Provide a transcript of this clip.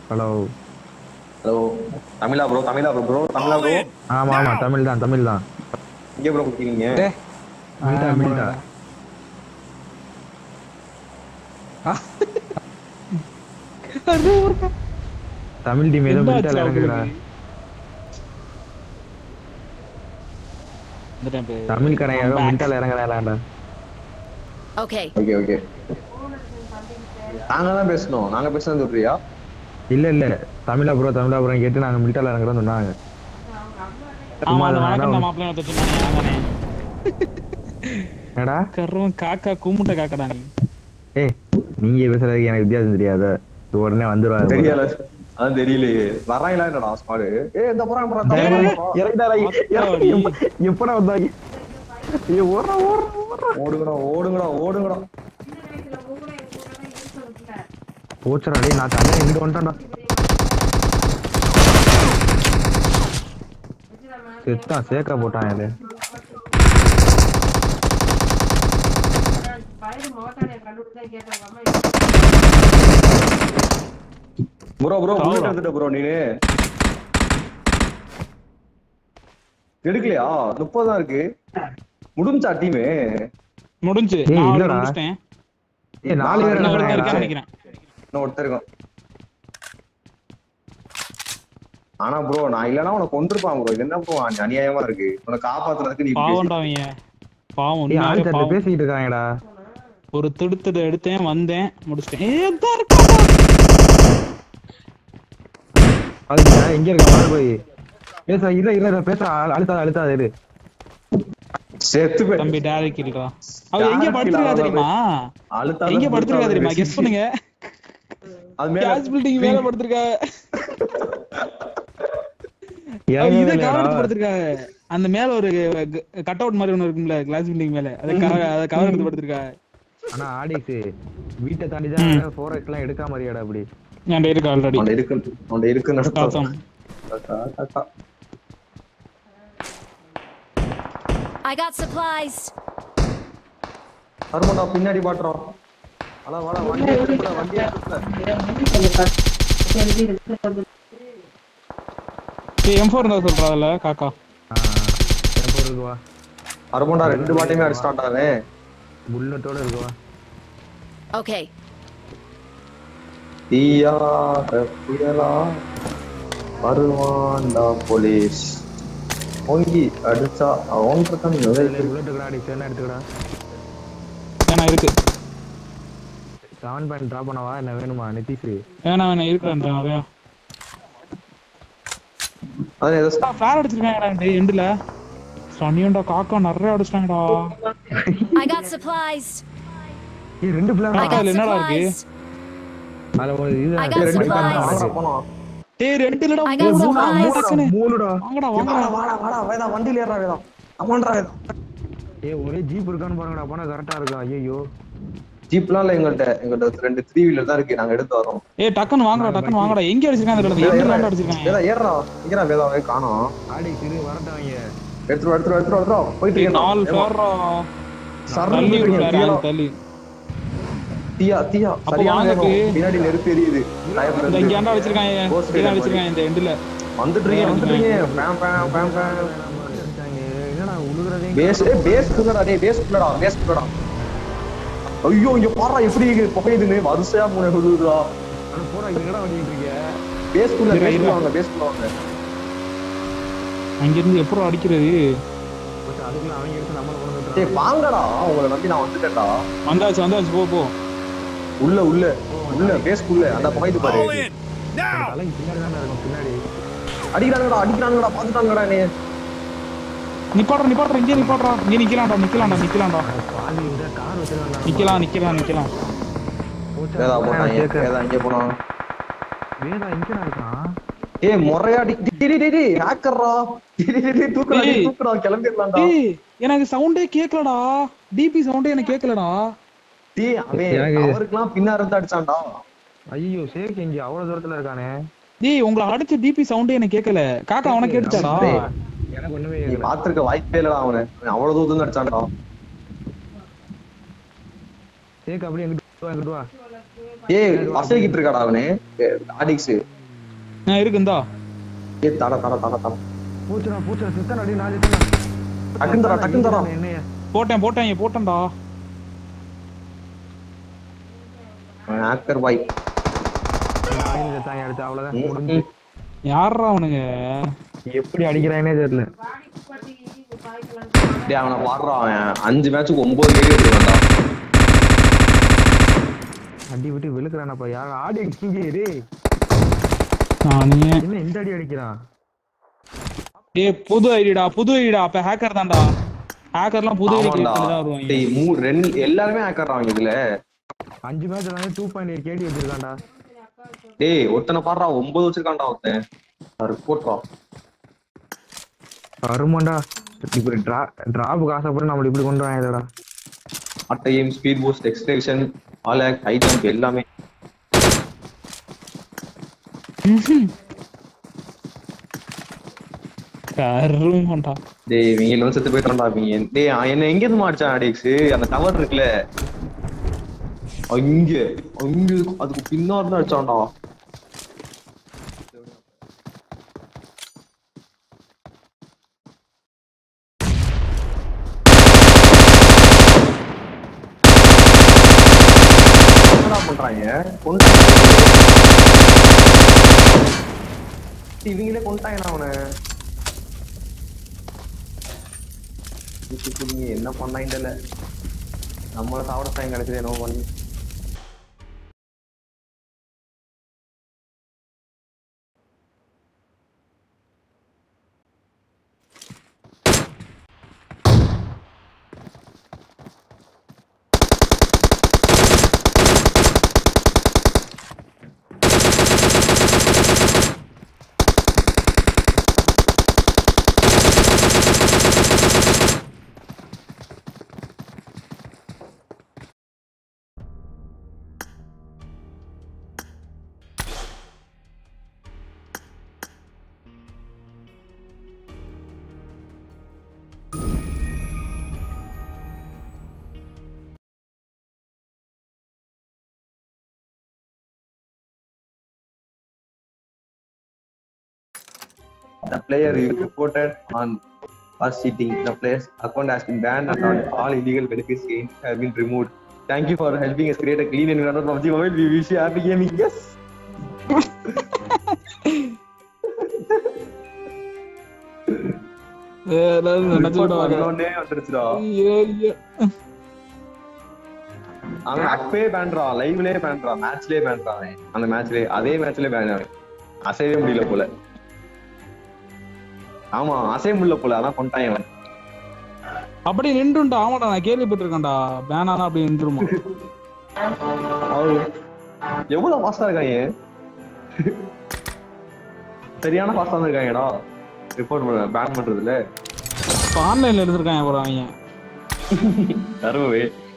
Hello. Hello. தமிழா bro, தமிழா bro, bro தமிழா ப்ரோ. ஆமா ஆமா, தமிழ் தான் தமிழ் தான். எங்க ப்ரோ குடிக்கிறீங்க? மில்டா மில்டா. தமிழ் டீம் ஏதோ மில்டால இறங்குறா. தமிழ் கடைங்க ஏதோ மில்டால இறங்குறாடா. Okay okay okay. நாங்க தான் பேசணும். நாங்க பேசுறது சொல்றியா? இல்ல இல்ல, தமிழா ப்ரோ தமிழா ப்ரோ கேட்டு நாங்க மில்டால இறங்குறோம்னு சொன்னாங்க. ஆமா அந்த வணக்கம் மாப்பிள்ளை வந்து சொன்னானே. என்னடா கர்வம் காக்கா கூமுட்ட காக்கடா நீ. ஏய், நீங்க பேசுறதுக்கு எனக்கு வித்தியாசம் தெரியாத. உடனே வந்துருவாங்க. தெரியல, அதான் தெரியலையே. வராங்களா என்னடா ஸ்குவாட்? இந்த போறாங்க எப்படா வந்தாங்க? ஓடுங்கடா ஓடுங்கடா ஓடுங்கடா. போச்சடா டேய், நான் தனியா இங்கிட்டு வந்துட்டேன்டா. செத்தான், சேக்கா போட்டான் இது. ப்ரோ ப்ரோ புல்லட் எடுத்துட்ட ப்ரோ. நீ எடுக்கலையா? 30 தான் இருக்கு. முடிஞ்சா டீம் முடிஞ்சு நான் முடிச்சிட்டேன். ஏய் 4 பேர் இருக்கான்னு நினைக்கிறேன். இன்னும் ஒருத்தர் இருக்கான். ஆனா ப்ரோ நான் இல்லனா உனக்கு கொன்றுப்பான் ப்ரோ. இது என்ன ப்ரோ அநியாயமா இருக்கு. உன்னை காப்பாத்துறதுக்கு நீ பாவம்டாவீங்க. பாவம் நீ ஆள் கிட்ட பேசிட்டு இருக்காங்கடா. ஒரு திடுத்துட்டு எடுத்தேன் வந்தேன் முடிச்சிட்டேன். அதுக்கு எங்க இருக்க பாரு போய் பேச. இல்ல இல்ல பேச. அழுத்தாத இரு. செத்து போய் தம்பி டைரக்ட் இருக்கா. அவ எங்க படுத்துறா தெரியுமா? எங்க படுத்துறா தெரியுமா? கெஸ் பண்ணுங்க. அது மேல கேஸ் பில்டிங் மேல படுத்துறா. இத கவர் எடுத்து படுத்துறா. அந்த மேல ஒரு கட் அவுட் மாதிரி ஒன்னு இருக்கும்ல கிளாஸ் பில்டிங் மேல. அத கவர் எடுத்து படுத்துறா. ஆனா ஆடிக்ஸ் வீட்டை தாண்டி தான் ஃபோரக்ஸ் எல்லாம் எடுக்காம அறியாடா அப்படி. நான் இருக்கு ஆல்ரெடி. அவன் இருக்கு நடத்தாம். I got supplies. அருமடா பின்னாடி பாட்றோம். அட வாடா வண்டியை எடுத்துடா வண்டியை எடுத்துடா. M4 இருந்தா சொல்றாதல காக்கா. M4 இருக்கு வா. அருமடா ரெண்டு பாட்டையுமே அடிச்சான்டானே. புல்லட்டோட இருக்கு வா. Okay. தீயா புயலா வருவான்டா போலீஸ். ஓங்கி அடிச்சா அவன் பிரதம் புல்லட் கிராடி சேனா எடுத்துடா. ஏனா இருக்கு. 7 பாயிண்ட் டிராப் பண்ணவா என்ன வேணுமா நிதிஷ்? வேணா இருக்குடா நிறைய. அத ஏதோ ஃபிளார் அடிச்சிருக்காங்கடா இந்த எண்ட்ல. சனியண்டா காக்கா நிறைய அடிச்சாங்கடா. I got supplies. ஏய் ரெண்டு ஃபிளார் என்னடா இருக்கு? அல ஒரு இது ரெண்டு வாங்கடா போலாம். டேய் ரெண்டு இல்லடா மூணுடா. வாங்கடா வேதா வண்டில ஏறடா வேதா. அமோன்டா வேதா. ஏய் ஒரே ஜீப் இருக்கான்னு பாருங்கடா. போனா கரெக்ட்டா இருக்கா. ஐயோ ஜீப்லாம் இல்ல எங்கள்ட்ட ரெண்டு 3 வீலர் தான் இருக்கு. நாங்க எடுத்து வரோம். ஏய் டக்குன்னு வாங்கடா. எங்க அடிச்சிருக்காங்க அந்த இடத்துல? எங்க அடிச்சிருக்காங்க? வேதா ஏறடா. இங்கடா வேதாவே காணோம். ஆடிக்ஸ் இரு வரட்டாங்க. எடுத்துறோம் போயிட்டு இருக்கேன். 4 ஃபேரா சர்றீங்க தள்ளி. தீயா சரியான பின்னாடி நெருப்பு எரியுது. இங்க ஏன்டா வச்சிருக்காங்க? இங்க வச்சிருக்காங்க இந்த எண்ட்ல. வந்துட்டு இருக்கீங்க. பேம் என்னடா உழுகுறதே. பேஸ் குள்ளடா. ஐயோ இங்க பாறா எப்படி புகையுதுன்னு வரிசையா மூணு விழுதுடா. அட போடா எங்கடா வந்துட்டு இருக்கீங்க? பேஸ் குள்ள வாங்க. அங்க இருந்து எப்பறம் அடிக்கிறது? அதுக்குள்ள அவங்க எடுத்து நம்மள கொண்டு வந்துட்டாங்க. டேய் வாங்கடா. உங்களை நம்பி நான் வந்துட்டேன்டா. வந்தாச்சு போ. உள்ள பேஸ்க்குள்ள அந்த புகைது பாரு. தலைக்கு பின்னாடி தான இருக்கும். பின்னாடி அடிக்கிறாங்கடா பாத்துட்டாங்கடா நீ. நிப்பாட்றா இங்க நிப்பாட்றா. இங்க நிக்கலாம்டா. பாதி இந்த கார் வச்சிருக்காங்க. நிக்கலாம். வேதா போறாங்க. வேதா இங்க போறா. வேதா எங்கடா இருக்கான்? ஏய் மொறையா டேய் ஹேக்கர்ரா. தூக்குடா கிளம்பிடலாம்டா. டேய் எனக்கு சவுண்டே கேக்கலடா. டிபி சவுண்டே எனக்கு கேக்கலடா. டேய் அவன் அவர்க்கலாம் பின்னால இருந்து அடிச்சான்டா. ஐயோ சேக் எங்க அவ்வளவு தூரத்துல இருக்கானே. டேய் உங்கள அடிச்ச டிபி சவுண்டே எனக்கு கேக்கல. காக்கா அவன கேட்டுச்சாடா? எனக்கு ஒண்ணுமே நீ பாத்துக்க வாய்ப்பே இல்லடா. அவன் அவ்வளவு தூரத்துல அடிச்சான்டா. சேக் அப்படியே எங்கிட்டு வா. ஏய் வசைக்கிட்டு இருக்காடா அவனே. ஆடிக்ஸ் நான் இருக்குந்தா. ஏ தட பூச்சனா சித்தன் அடி நான் சித்தனா. டக்குன்னு தரா என்னைய போட்டேன்டா. ஹேக்கர் பாய். நான் செத்தாங்க அடுத்து அவ்வளவுதான் முடிஞ்சு. யாரா அவனுங்க? எப்படி அடிக்கிறானே தெரியல. டேய் அவனை பாடுறான். அவன் 5 மேட்சுக்கு 9 கேடி எடுத்துட்டான்டா. அடி விட்டு விழுக்குறானப்பா. யார் ஆடி அடிச்சீங்க டேய்? நானே என்ன இந்த அடி அடிக்கிறான்? டேய் புது ஐடிடா. அப்ப ஹேக்கர் தான்டா. ஹேக்கர்லாம் புது ஐடி கிரியேட் பண்ணி தான் வருவாங்க. டேய் எல்லாரும் ஹேக்கர்றாங்க இதுல. 5 மேட்ச் எல்லாமே 2.8 கேடி வச்சிருக்கான்டா. டேய் ஒருத்தனை பாடுறா 9 வச்சிருக்கான்டா ஒருத்தன். ரிப்போர்ட்ரா. அருமாண்டா. இப்படி டிராப் காசப்பட்டு நம்மள இப்படி கொண்டு வாங்கடா. அட்டையும் speed boost extension all act high jump எல்லாமே. கருமாண்டா. டேய் இவங்க வந்து செத்து போயிட்டான்டா இவங்க. டேய் என்ன எங்க இருந்து மாடிச்சான் அடிக்ஸ்? அந்த டவர் இருக்குல அங்க அதுக்கு பின்னாடி தான் அடிச்சான்டா. பண்றாங்க இவங்களே கொண்டாங்க அவனை. என்ன பண்ணாங்கல நம்மள சாப்பிட டைம் கிடைச்சது என்ன பண்ணி. The player is reported on us cheating. The player's account has been banned and all illegal benefits gained have been removed. Thank you for helping us create a clean environment of PUBG Mobile. We wish you happy gaming. Yes. அவன் அப்பே பேண்ட்றான், லைவ்லயே பேண்ட்றான், மேட்ச்லயே பேண்ட்றான். அந்த மேட்ச்லயே அதே மேட்ச்லயே pan அவன். அசையவே முடியல போல. ஆமா அசைய முடியல போல, அதான் கொண்டான் அவன். அப்படி நின்றுண்டா. ஆமாடா நான் கேள்விப்பட்டிருக்கேன்டா. பேன் ஆனா அப்படி நின்றுமா? எவ்வளவு ஃபாஸ்டா இருக்காங்க, சரியான ஃபாஸ்டா இருக்காங்கடா. ரிப்போர்ட் பண்ண பேன் பண்றதுல ஆன்லைன்ல இருந்திருக்காங்க போற அவங்க. தருவே